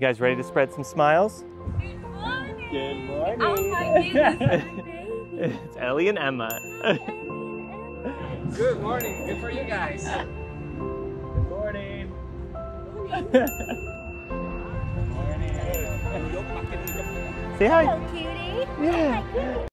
You guys ready to spread some smiles? Good morning. Good morning. Oh my goodness. It's Ellie and Emma. Good morning. Good for you guys. Good morning. Say hi. Hello, cutie. Yeah. Oh my goodness.